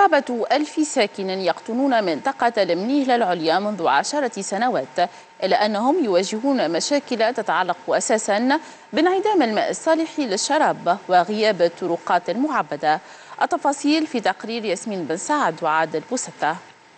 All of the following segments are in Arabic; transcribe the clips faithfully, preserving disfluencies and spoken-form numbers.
قرابة ألف ساكن يقطنون منطقة المنيهلة العليا منذ عشرة سنوات، إلا أنهم يواجهون مشاكل تتعلق أساسا بانعدام الماء الصالح للشراب وغياب الطرقات المعبدة. التفاصيل في تقرير ياسمين بن سعد وعادل بوستة.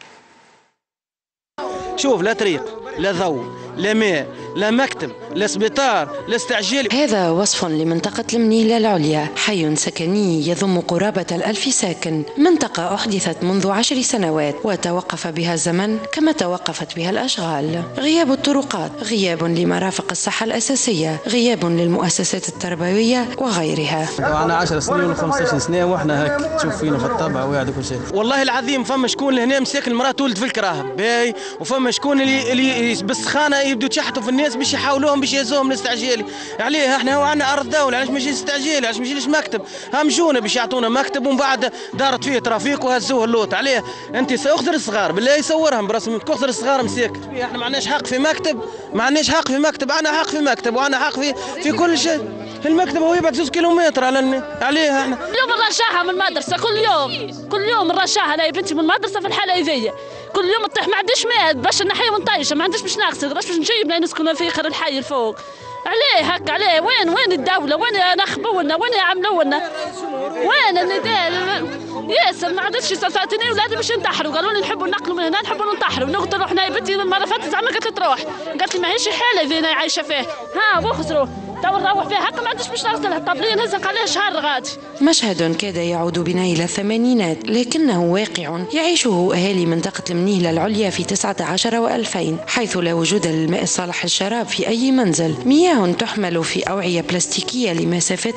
شوف، لا طريق، لا ضوء، لا ماء، لا مكتب، لا سبيطار، لا استعجال. هذا وصف لمنطقة المنيهلة العليا، حي سكني يضم قرابة الألف ساكن، منطقة أحدثت منذ عشر سنوات وتوقف بها الزمن كما توقفت بها الأشغال. غياب الطرقات، غياب لمرافق الصحة الأساسية، غياب للمؤسسات التربوية وغيرها. أنا عشر سنين ولا خمسة عشر سنة وإحنا هيك تشوف فينا في الطبع وهذا كل شيء. والله العظيم فما شكون هنا مساكن المرأة تولد في الكراهب باهي، وفما شكون اللي اللي بالسخانة يبدوا يتشحطوا في الناس باش يحاولوهم باش يهزوهم الاستعجالي. عليه احنا هو عندنا ارض دوله، علاش ماشي استعجالي؟ علاش ماشي مكتب؟ همشونا باش يعطونا مكتب ومن بعد دارت فيه ترافيق وهزوه اللوط. عليه انت اخذر الصغار بالله يصورهم برسم اخذر الصغار مساكن. احنا ما عندناش حق في مكتب، ما عندناش حق في مكتب، عندنا حق في مكتب وعندنا حق في في كل شيء. المكتب هو يبعد زوج كيلومتر على عليه. احنا اليوم نرجعها من المدرسه كل يوم كل يوم نرجعها لا يا بنتي من المدرسه في الحاله هذيا. كل يوم تطيح، ما عنديش ماء باش نحيا من طيشه، ما عنديش باش نغسل، باش نجيب نسكن في اخر الحي الفوق. عليه هكا عليه؟ وين وين الدوله؟ وين نخبوا لنا؟ وين يعملوا لنا؟ وين النداء؟ ياسر ما عادش ساتني ولادي باش ينتحروا، قالوا لي نحبوا ننقلوا من هنا، نحبوا ننتحروا. قلت لهم يا بنتي المره فاتت زعما قالت لي تروح، قالت لي ماهيش حاله ذينا عايشه فيه، ها وخسروا تو نروح فيها هكا ما عنديش باش نغسلها. الطبليه نهزق عليه شهر غادي. مشهد كاد يعود بنا إلى الثمانينات، لكنه واقع يعيشه أهالي منطقة المنيهلة العليا في تسعة عشر وألفين، حيث لا وجود للماء الصالح للشراب في أي منزل. مياه تحمل في أوعية بلاستيكية لمسافات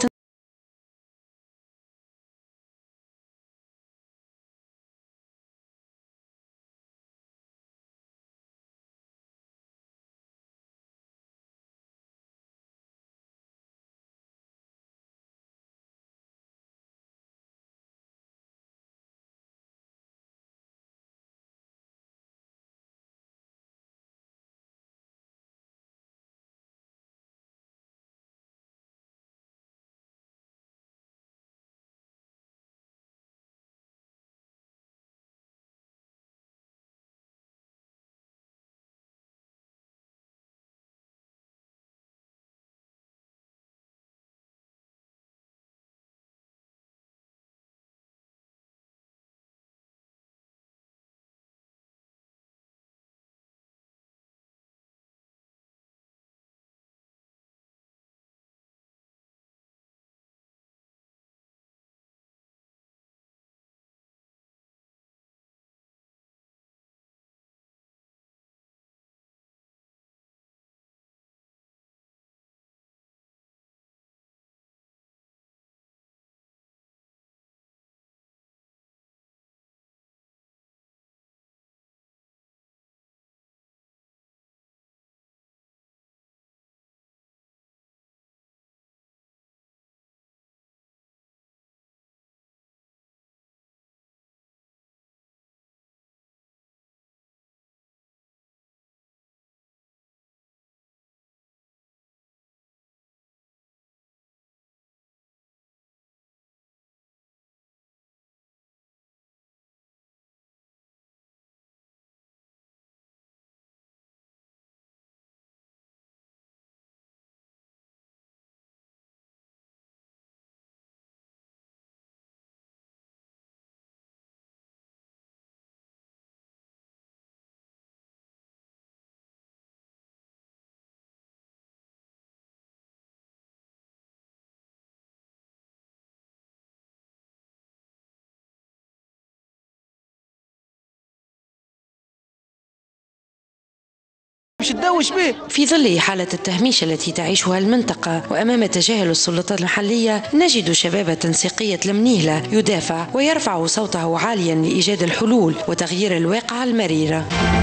باش تدوش به. في ظل حالة التهميش التي تعيشها المنطقة وأمام تجاهل السلطات المحلية، نجد شباب تنسيقية المنيهلة يدافع ويرفع صوته عاليا لإيجاد الحلول وتغيير الواقع المريرة.